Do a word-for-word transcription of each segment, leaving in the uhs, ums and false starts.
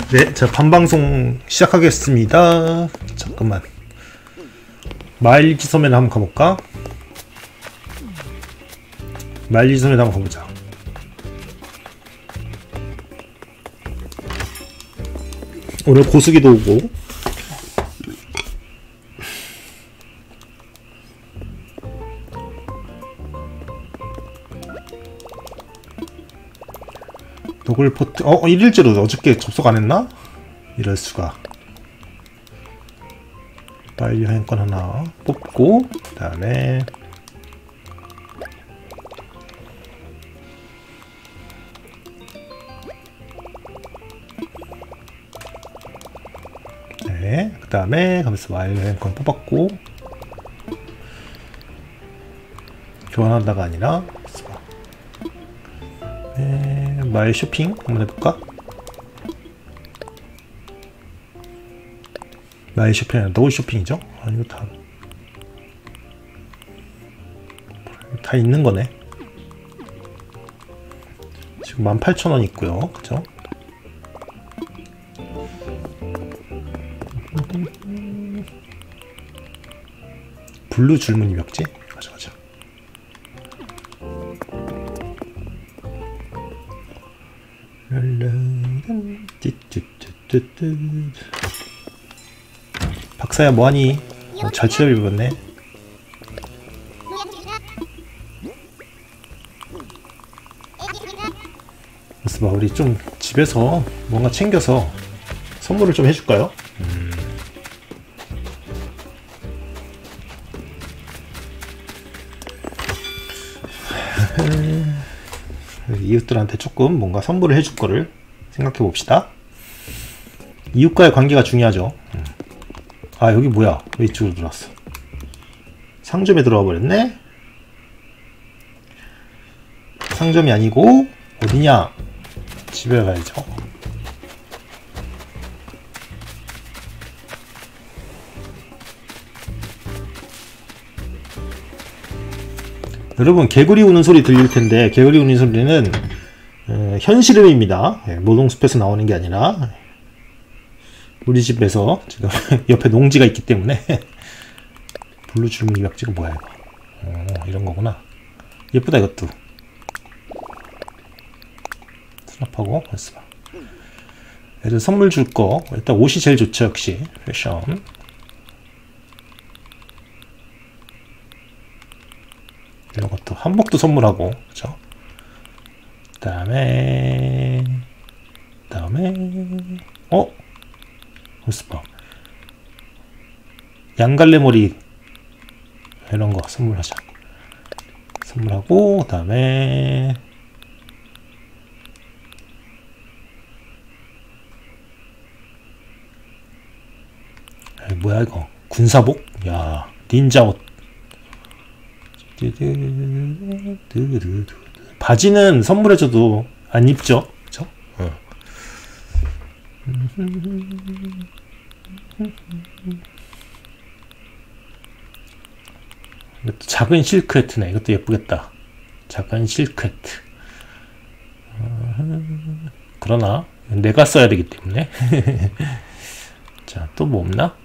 네, 자, 밤방송 시작하겠습니다. 잠깐만. 마일지섬에 한번 가볼까? 마일지섬에 한번 가보자. 오늘 고수기도 오고. 노글포트, 어, 일일째로 어저께 접속 안 했나? 이럴 수가. 빨리 여행권 하나 뽑고, 그 다음에, 네, 그 다음에, 가면서 마일 여행권 뽑았고, 교환한다가 아니라, 네, 마일 쇼핑 한번 해볼까? 마일 쇼핑 아니라 노을 쇼핑이죠? 아, 이거 다, 다 있는 거네. 지금 만 팔천 원 있고요. 그죠? 블루 줄무늬 벽지? 가자, 가자. 박사야 뭐하니? 어, 잘 치료 입었네. 그래서 봐, 우리 좀 집에서 뭔가 챙겨서 선물을 좀 해줄까요? 음. 이웃들한테 조금 뭔가 선물을 해줄 거를 생각해 봅시다. 이웃과의 관계가 중요하죠. 아, 여기 뭐야? 왜 이쪽으로 들어왔어? 상점에 들어와 버렸네? 상점이 아니고 어디냐? 집에 가야죠. 여러분, 개구리 우는 소리 들릴 텐데, 개구리 우는 소리는 에, 현실음입니다. 예, 모동숲에서 나오는 게 아니라 우리 집에서 지금 옆에 농지가 있기 때문에. 블루 줄무늬 벽지가 뭐야 이거? 어, 이런 거구나. 예쁘다 이것도. 수납하고 벌써. 애들 선물 줄 거 일단 옷이 제일 좋죠. 역시 패션. 이런 것도 한복도 선물하고, 그죠? 그 다음에 그 다음에 어? 벌써 봐. 양갈래머리 이런 거 선물하자. 선물하고, 그 다음에 뭐야 이거? 군사복? 야, 닌자 옷. 바지는 선물해줘도 안 입죠? 그쵸? 어. 이것도 작은 실크 해트네. 이것도 예쁘겠다. 작은 실크 해트. 어, 그러나 내가 써야 되기 때문에. 자, 또 뭐 없나?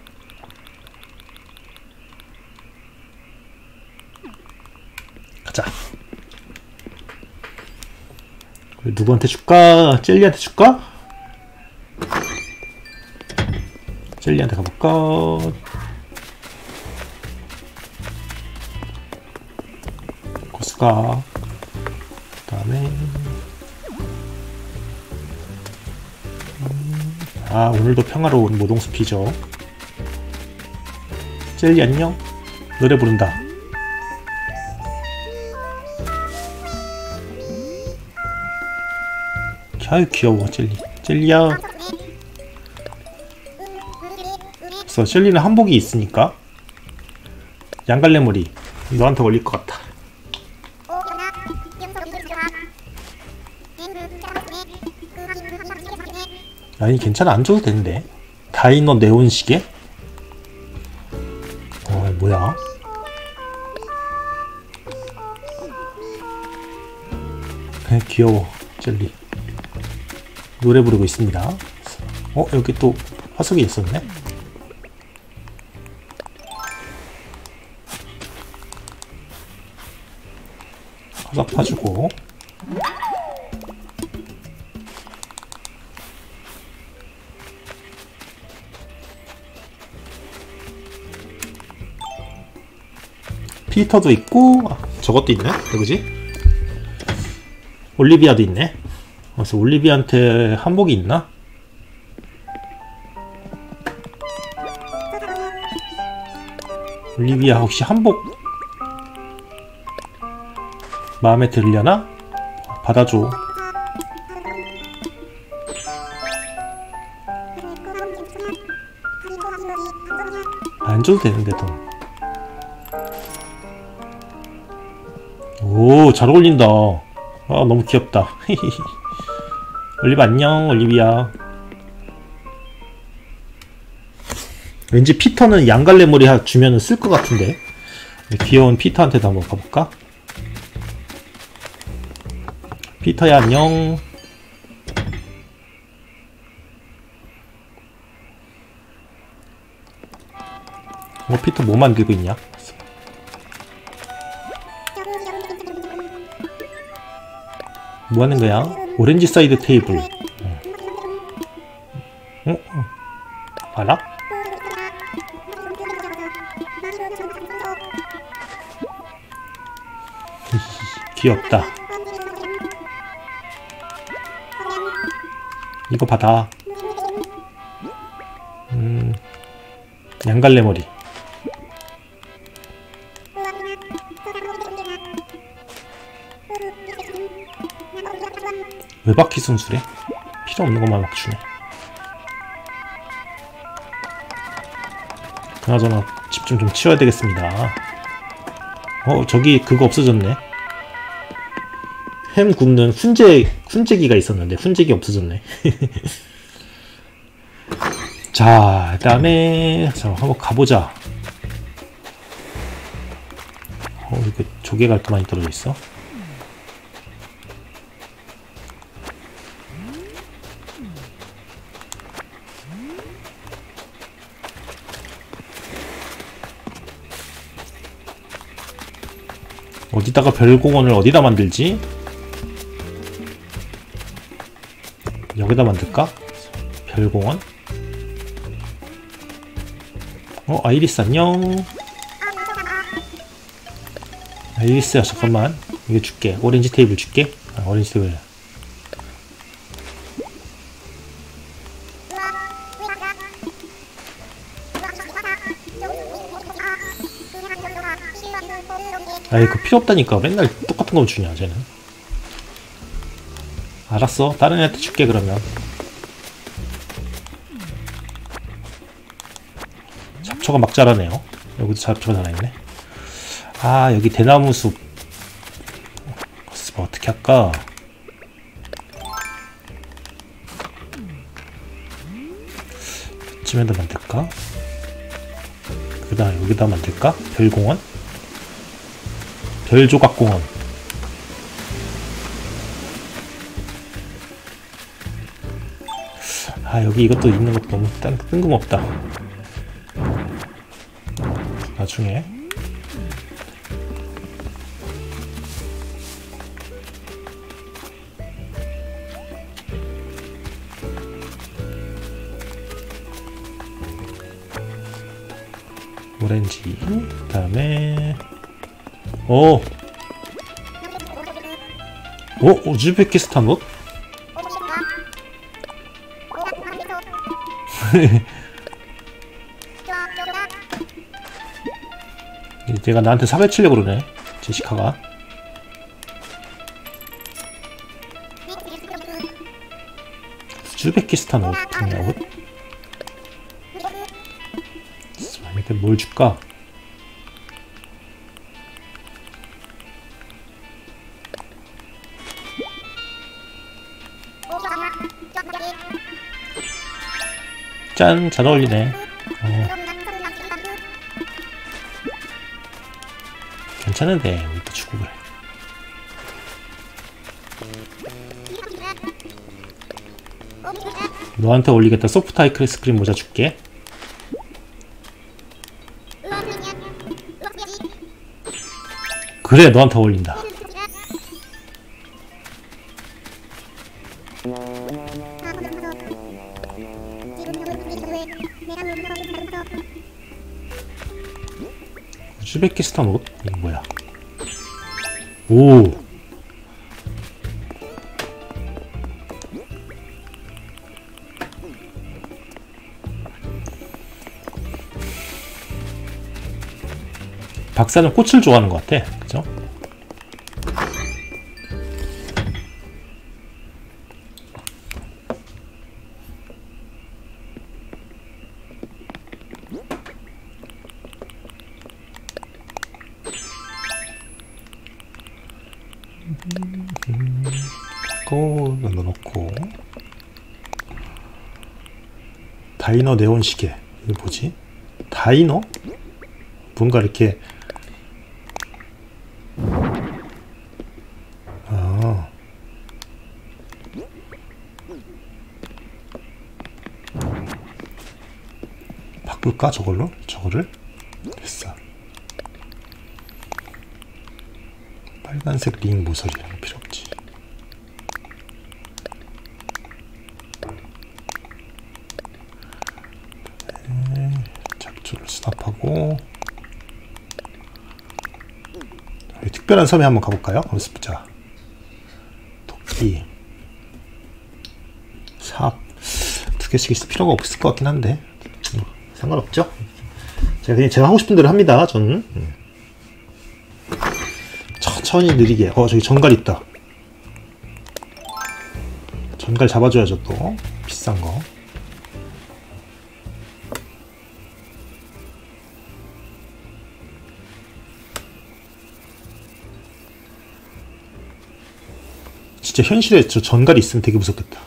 가자. 누구한테 줄까? 젤리한테 줄까? 젤리한테 가볼까? 고수가. 그 다음에 아, 오늘도 평화로운 모동숲이죠. 젤리 안녕? 노래 부른다. 아유 귀여워 젤리. 젤리야. 그래서 젤리는 한복이 있으니까 양갈래머리 너한테 어울릴 것 같아. 아니 괜찮아, 안 줘도 되는데. 다이너 네온 시계? 어 뭐야? 귀여워 젤리. 노래 부르고 있습니다. 어, 여기 또 화석이 있었네. 화석 파주고. 피터도 있고, 아, 저것도 있네? 누구지? 올리비아도 있네. 그래서 올리비아한테 한복이 있나? 올리비아 혹시 한복 마음에 들려나? 받아줘. 안 줘도 되는데 돈. 오, 잘 어울린다. 아, 너무 귀엽다. 올리비아 안녕, 올리비아. 왠지 피터는 양갈래머리 주면은 쓸 것 같은데. 귀여운 피터한테도 한번 가볼까? 피터야 안녕. 어, 피터 뭐 만들고 있냐? 뭐 하는 거야? 오렌지 사이드 테이블. 어? 어? 알아? 귀엽다. 이거 받아. 음, 양갈래머리. 왜 바퀴 순수래? 필요 없는 것만 막 주네. 그나저나 집 좀 좀 치워야 되겠습니다. 어, 저기 그거 없어졌네. 햄 굽는 훈제, 훈제기가 있었는데 훈제기 없어졌네. 자, 그 다음에 자, 한번 가보자. 어, 이거 조개가 또 많이 떨어져 있어. 어디다가 별공원을 어디다 만들지? 여기다 만들까? 별공원? 어, 아이리스 안녕. 아이리스야 잠깐만, 이거 줄게. 오렌지 테이블 줄게. 아, 오렌지 테이블. 아이, 그 필요 없다니까. 맨날 똑같은 거 주냐 쟤는. 알았어, 다른 애한테 줄게 그러면. 잡초가 막 자라네요. 여기도 잡초가 자라있네. 아, 여기 대나무 숲. 뭐 어떻게 할까? 이쯤에다 만들까? 그 다음 여기다 만들까? 별공원? 별조각공원. 아, 여기 이것도 있는 것도 너무 딴, 뜬금없다. 나중에 오렌지, 그 다음에 오! 오! 우즈베키스탄 옷? 얘가 나한테 사기치려고 그러네, 제시카가. 우즈베키스탄 옷, 뭐냐, 옷? 이렇게 뭘 줄까? 짠! 잘 어울리네. 어. 괜찮은데, 우리도 주고 그래. 너한테 어울리겠다. 소프트 아이스크림 모자 줄게. 그래, 너한테 어울린다. 우즈베키스탄 옷? 이거 뭐야? 오! 박사는 꽃을 좋아하는 것 같아. 그죠? 거 넣어놓고 다이너 네온 시계. 이거 뭐지? 다이너? 뭔가 이렇게 아 바꿀까 저걸로? 저거를? 됐어. 빨간색 링 모서리 이런 거 필요 없지. 네, 작조를 수납하고 특별한 섬에 한번 가볼까요? 거기서 보자. 도끼 삽 두 개씩 있을 필요가 없을 것 같긴 한데 음, 상관없죠. 제가 그냥 제가 하고 싶은 대로 합니다. 저는 음. 천천히 느리게. 어 저기 전갈 있다. 전갈 잡아줘야죠. 또 비싼 거. 진짜 현실에 저 전갈이 있으면 되게 무섭겠다.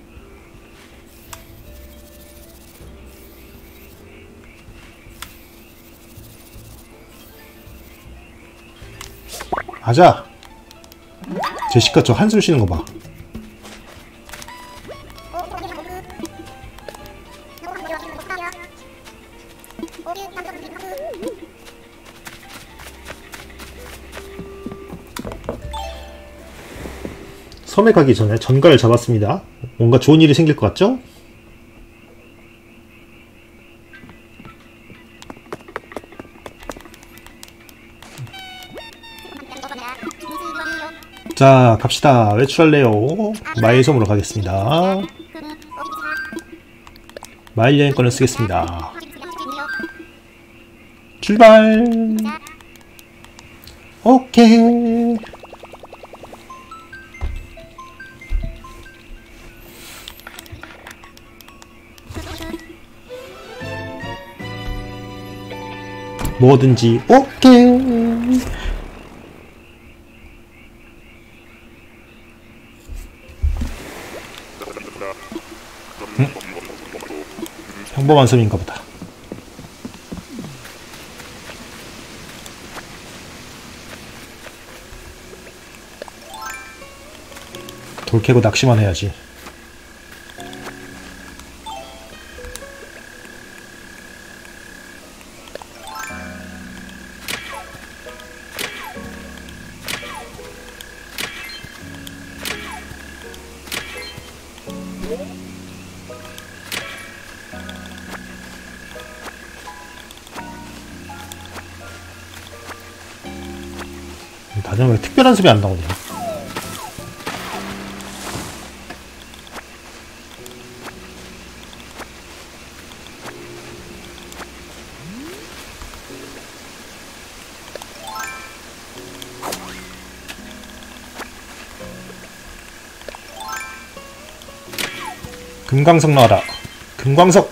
가자. 제시카 저 한숨 쉬는 거 봐. 섬에 가기 전에 전갈을 잡았습니다. 뭔가 좋은 일이 생길 것 같죠? 자 갑시다. 외출할래요? 마일 섬으로 가겠습니다. 마일 여행권을 쓰겠습니다. 출발. 오케이. 뭐든지 오케이. 응? 평범한 섬인가 보다. 돌 캐고 낚시만 해야지. 다들 왜 특별한 숲이 안 나오냐? 금광석 나와라. 금광석.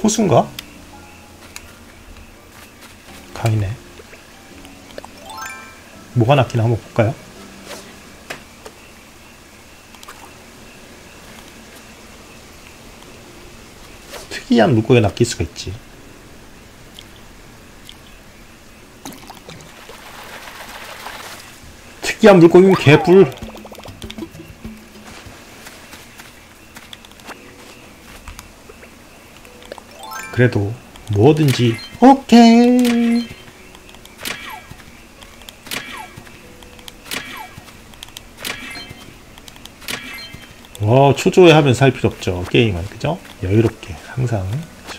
호수인가? 강이네. 뭐가 낚이나 한번 볼까요? 특이한 물고기가 낚일 수가 있지. 특이한 물고기는 개뿔. 그래도 뭐든지 오케이. 어, 초조해 하면서 할 필요 없죠. 게임은. 그죠? 여유롭게 항상. 그죠?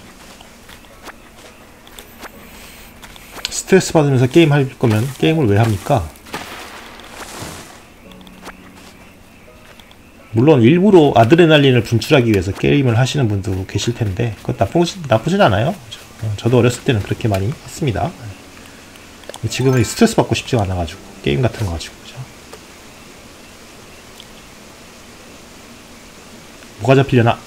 스트레스 받으면서 게임 할 거면 게임을 왜 합니까? 물론 일부러 아드레날린을 분출하기 위해서 게임을 하시는 분도 계실 텐데 그것 나쁘지, 나쁘진 않아요. 저도 어렸을 때는 그렇게 많이 했습니다. 지금은 스트레스 받고 싶지가 않아가지고 게임 같은 거 가지고. 그죠? 뭐가 잡히려나?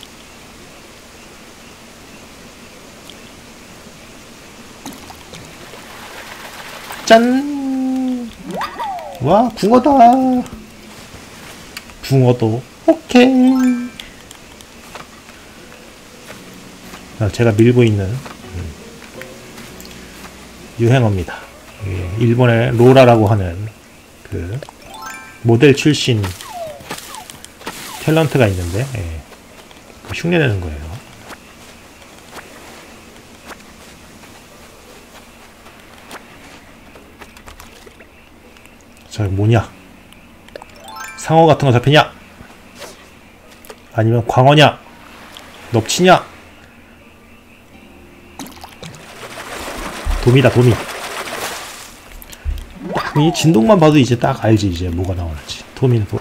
짠! 와, 붕어다! 붕어도 오케이. 제가 밀고 있는 유행어입니다. 일본의 로라라고 하는 그 모델 출신 탤런트가 있는데 예, 그 흉내내는 거예요. 저 뭐냐? 상어 같은 거 잡히냐? 아니면 광어냐? 넙치냐? 도미다, 도미. 이 진동만 봐도 이제 딱 알지, 이제 뭐가 나오는지. 도미는 도.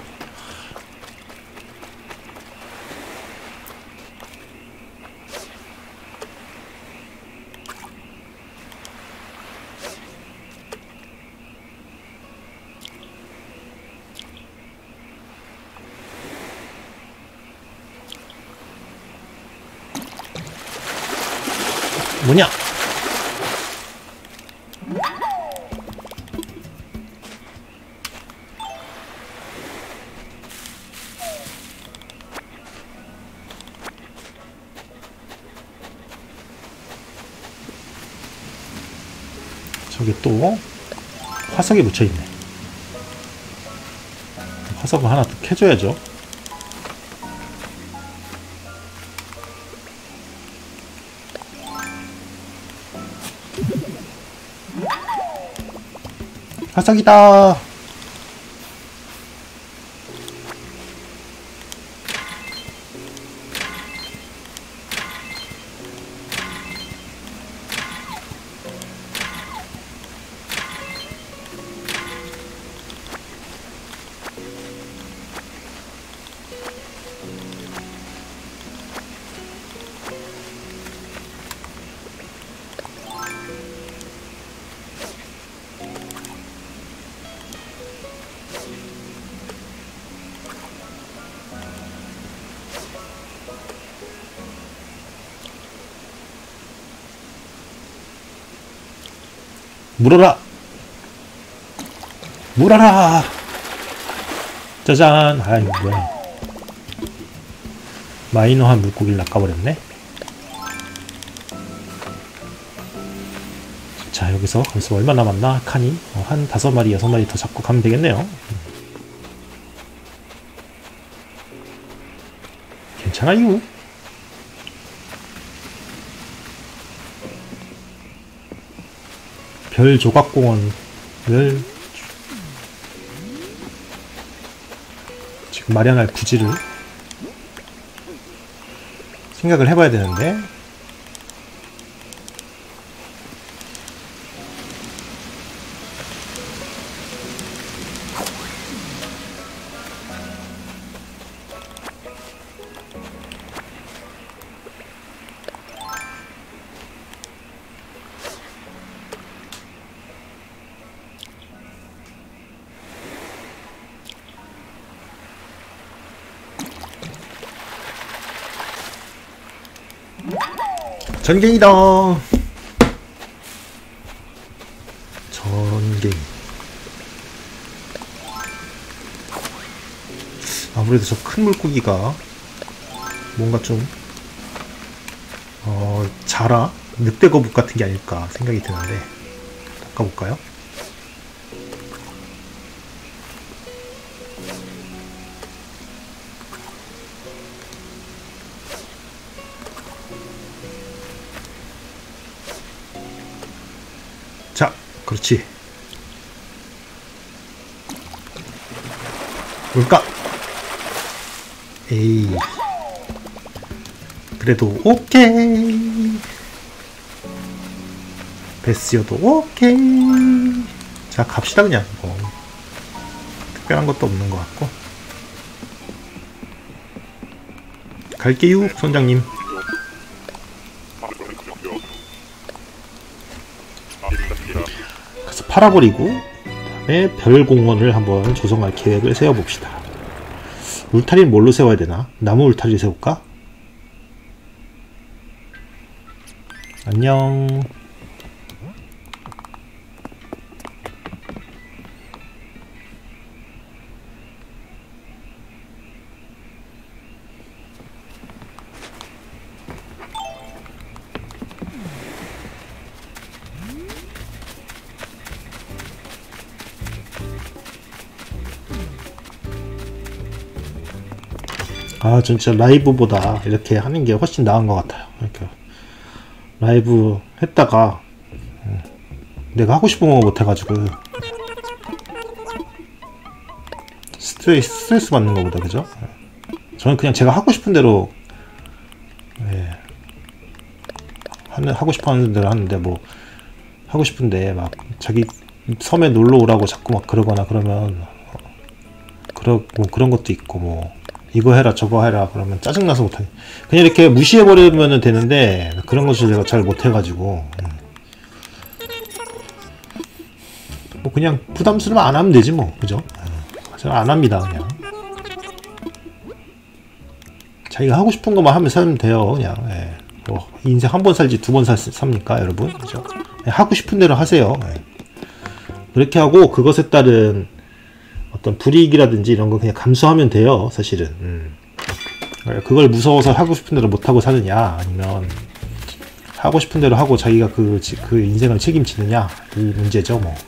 뭐냐? 저기 또 화석이 묻혀있네. 화석을 하나 더 캐줘야죠. 화석이다. 물어라! 물어라! 짜잔! 아이, 뭐야. 마이너한 물고기를 낚아버렸네? 자, 여기서 벌써 얼마 남았나? 칸이? 어, 한 다섯 마리, 여섯 마리 더 잡고 가면 되겠네요. 괜찮아요. 별 조각공원을 지금 마련할 부지를 생각을 해봐야 되는데 What? 전갱이다. 전갱. 아무래도 저 큰 물고기가 뭔가 좀 어, 자라? 늑대 거북 같은 게 아닐까 생각이 드는데 닦아볼까요? 자, 그렇지. 뭘까? 에이, 그래도 오케이. 베스여도 오케이. 자, 갑시다. 그냥 뭐 특별한 것도 없는 것 같고 갈게요, 선장님. 그래서 팔아버리고 그다음에 별공원을 한번 조성할 계획을 세워봅시다. 울타리는 뭘로 세워야 되나? 나무 울타리 세울까? 안녕. 아, 진짜 라이브보다 이렇게 하는 게 훨씬 나은 것 같아요. 이렇게 라이브 했다가 내가 하고 싶은 거 못 해가지고 스트레스, 스트레스 받는 거보다, 그죠? 저는 그냥 제가 하고 싶은 대로 예, 하는, 하고 싶어 하는 대로 하는데, 뭐 하고 싶은데 막 자기 섬에 놀러 오라고 자꾸 막 그러거나 그러면 그러, 뭐 그런 것도 있고, 뭐 이거 해라 저거 해라 그러면 짜증나서 못하니 그냥 이렇게 무시해버리면 되는데 그런 것을 제가 잘 못해가지고 뭐 그냥 부담스러우면 안 하면 되지 뭐, 그죠? 제가 안 합니다. 그냥 자기가 하고 싶은 것만 하면 살면 돼요. 그냥 예. 뭐 인생 한 번 살지 두 번 삽니까 여러분? 그죠? 예, 하고 싶은 대로 하세요. 예. 그렇게 하고 그것에 따른 어떤 불이익이라든지 이런 거 그냥 감수하면 돼요, 사실은. 음. 그걸 무서워서 하고 싶은 대로 못하고 사느냐, 아니면 하고 싶은 대로 하고 자기가 그, 그 인생을 책임지느냐, 이 문제죠, 뭐.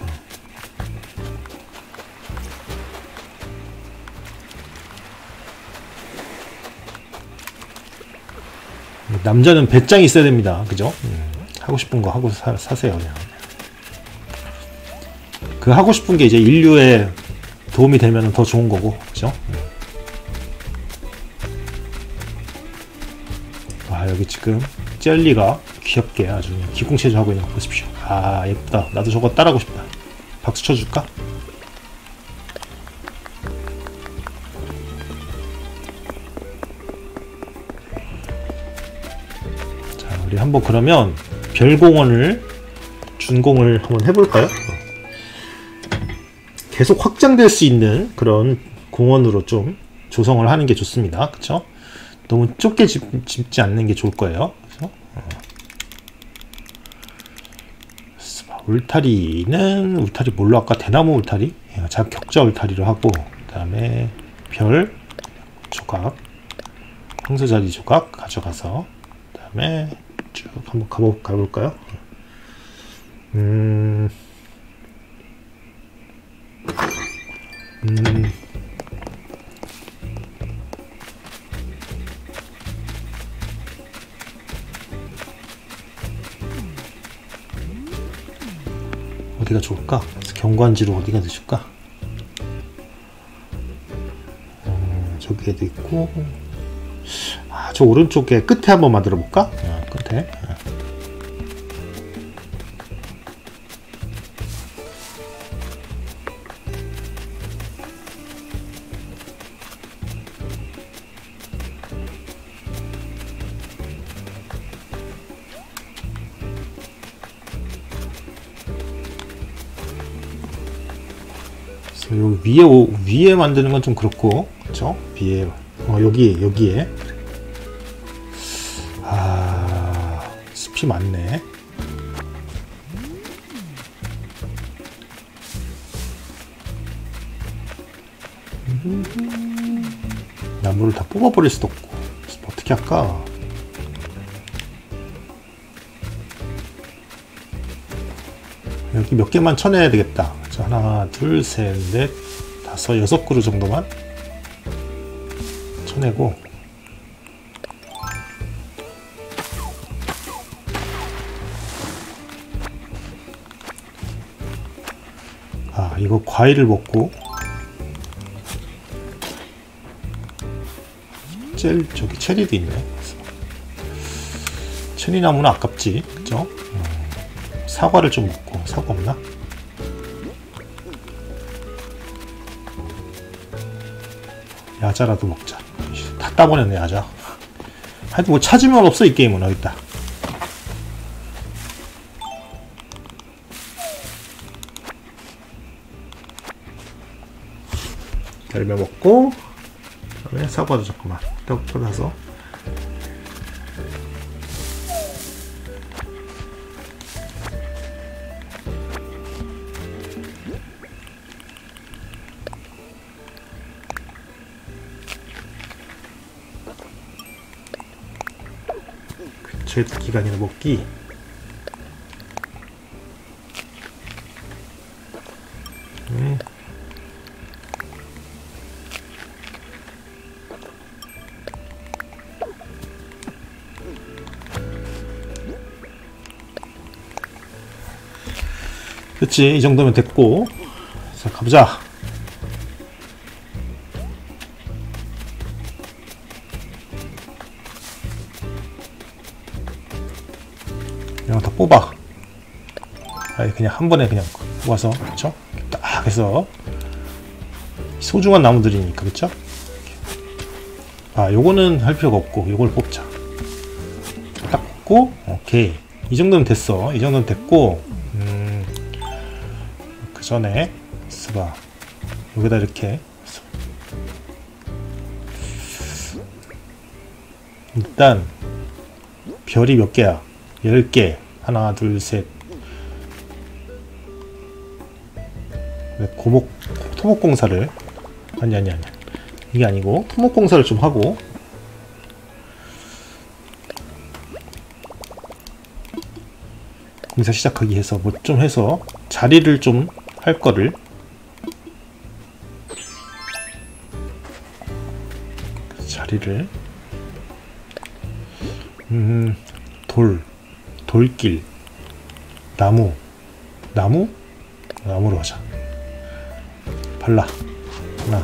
남자는 배짱이 있어야 됩니다, 그죠? 음. 하고 싶은 거 하고 사, 사세요, 그냥. 그 하고 싶은 게 이제 인류의 도움이 되면 더 좋은 거고, 그죠? 아, 여기 지금 젤리가 귀엽게 아주 기공체조하고 있는 거 보십시오. 아, 예쁘다. 나도 저거 따라하고 싶다. 박수 쳐줄까? 자, 우리 한번 그러면 별공원을 준공을 한번 해볼까요? 계속 확장될 수 있는 그런 공원으로 좀 조성을 하는 게 좋습니다. 그쵸? 너무 좁게 집, 짓지 않는 게 좋을 거예요. 그래서 어. 울타리는 울타리 뭘로 할까? 대나무 울타리? 자, 격자 울타리로 하고, 그 다음에 별 조각, 황소자리 조각 가져가서, 그 다음에 쭉 한번 가보, 가볼까요? 음, 음, 어디가 좋을까? 경관지로 어디가 되실까? 음, 저기에도 있고, 아, 저 오른쪽에 끝에 한번 만들어 볼까? 아, 끝에. 아. 여기 위에 오, 위에 만드는 건 좀 그렇고, 그렇죠? 위에 어, 여기 여기에 아 숲이 많네. 나무를 다 뽑아버릴 수도 없고. 어떻게 할까? 여기 몇 개만 쳐내야 되겠다. 자, 하나, 둘, 셋, 넷, 다섯, 여섯 그루 정도만 쳐내고. 아, 이거 과일을 먹고 젤, 저기 체리도 있네. 체리 나무는 아깝지, 그죠? 음, 사과를 좀 먹고. 사과 없나? 야자라도 먹자. 다 따버렸네, 야자. 하여튼 뭐 찾으면 없어, 이 게임은. 어디 있다. 열매 먹고, 그 다음에 사과도 조금만 떡 떠나서. 제 기간이나 먹기. 네. 그치, 이 정도면 됐고. 자, 가보자. 그냥 다 뽑아. 아니, 그냥 한 번에 그냥 뽑아서, 그쵸? 딱 해서. 소중한 나무들이니까, 그쵸? 아, 요거는 할 필요가 없고, 요걸 뽑자. 딱 뽑고, 오케이. 이 정도면 됐어. 이 정도면 됐고, 음, 그 전에, 스바. 여기다 이렇게. 일단, 별이 몇 개야? 열 개. 하나, 둘, 셋. 고목, 토목공사를. 아니, 아니, 아니. 이게 아니고, 토목공사를 좀 하고. 공사 시작하기 해서, 뭐 좀 해서, 자리를 좀 할 거를. 자리를. 음, 돌. 돌길, 나무, 나무? 나무로 하자. 발라, 하나.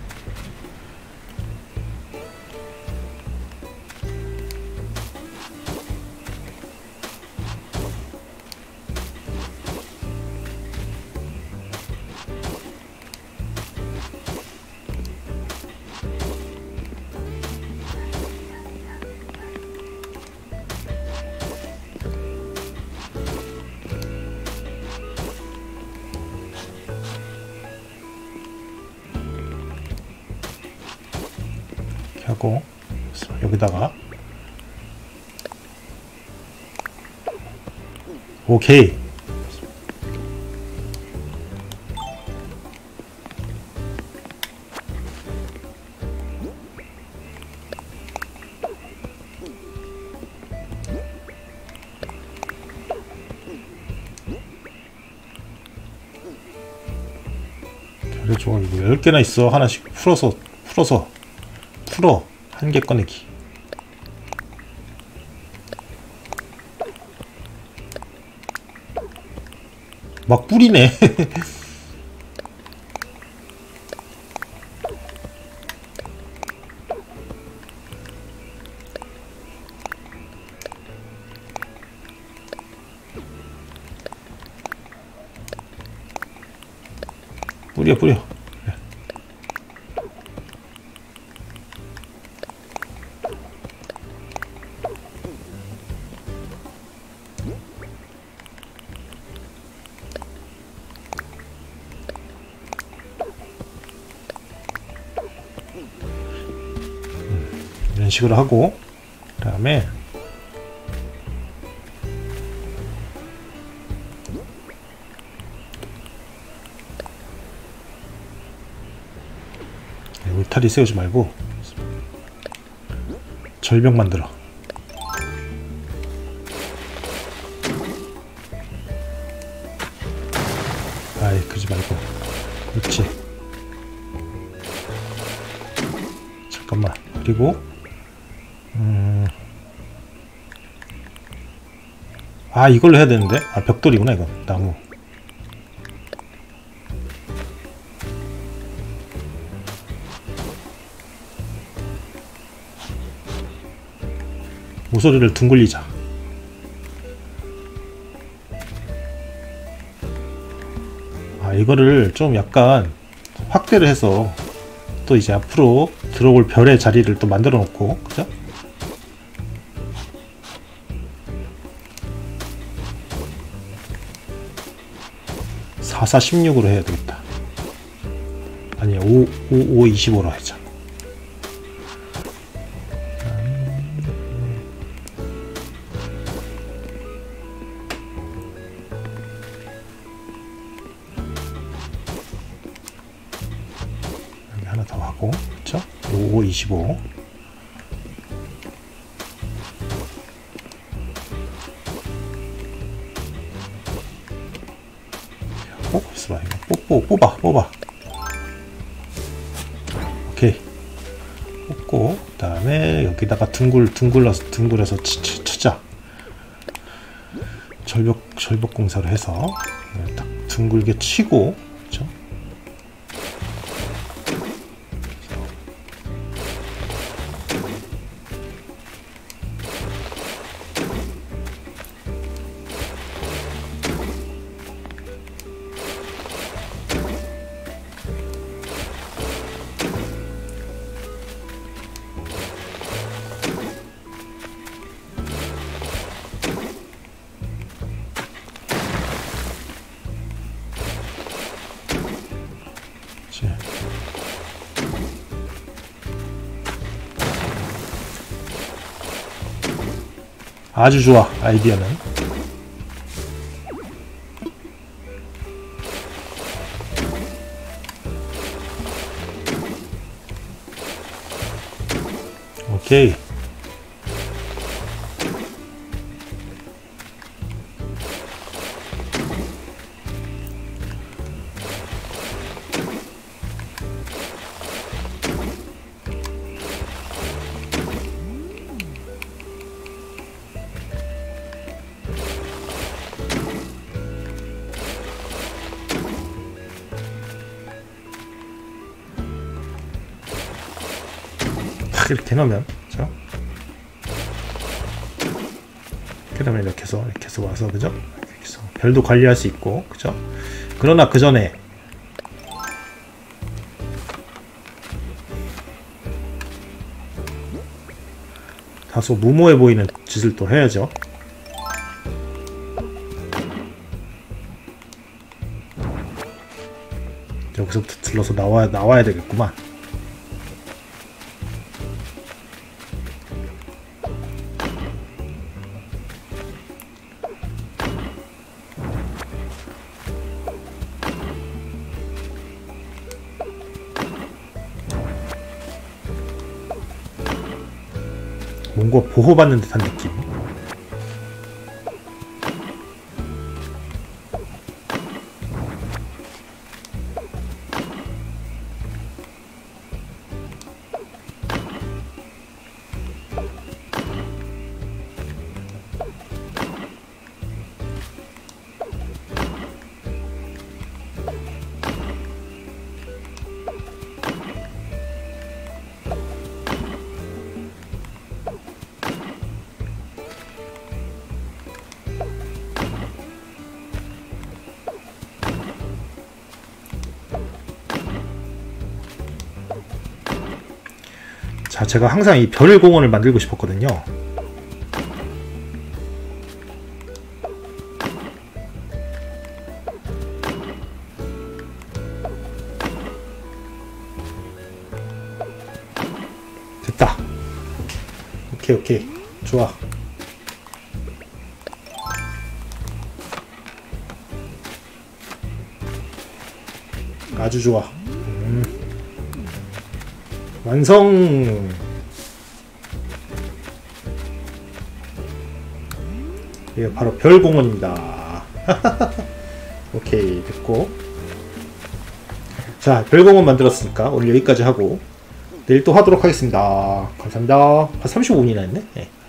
하고 여기다가 오케이. 그래 좋아. 이거 열 개나 있어. 하나씩 풀어서 풀어서 풀어. 한 개 꺼내기. 막 뿌리네. 뿌려 뿌려. 이런 식으로 하고, 그 다음에 울타리 세우지 말고 절벽 만들어. 아이 그러지 말고. 그렇지. 잠깐만. 그리고 음... 아 이걸로 해야 되는데. 아 벽돌이구나 이거. 나무. 모서리를 둥글리자. 아 이거를 좀 약간 확대를 해서 또 이제 앞으로 들어올 별의 자리를 또 만들어 놓고, 그죠? 사, 사, 십육으로 해야 되겠다. 아니 오, 오, 오, 이십오로 하자. 여기 하나 더 하고, 그쵸? 오, 오, 이십오. 어? 있어봐. 이거 뽑, 뽑아, 뽑아. 오케이. 뽑고, 그 다음에 여기다가 둥글, 둥글러서, 둥글어서 치, 치, 치자. 절벽, 절벽 공사를 해서 딱 둥글게 치고, 그쵸? 아주 좋아. 아이디어는 오케이. 이렇게 놓으면, 그죠? 그 다음에 이렇게 해서 이렇게 해서 와서, 그죠? 이렇게 해서 별도 관리할 수 있고, 그죠? 그러나 그 전에 다소 무모해 보이는 짓을 또 해야죠. 여기서부터 들러서 나와, 나와야 되겠구만. 뭔가 보호받는 듯한 느낌. 자, 제가 항상 이 별 공원을 만들고 싶었거든요. 됐다. 오케이, 오케이. 좋아. 아주 좋아. 음. 완성. 이게 바로 별공원입니다. 오케이, 됐고. 자, 별공원 만들었으니까 오늘 여기까지 하고 내일 또 하도록 하겠습니다. 감사합니다. 한 삼십오 분이나 했네. 네.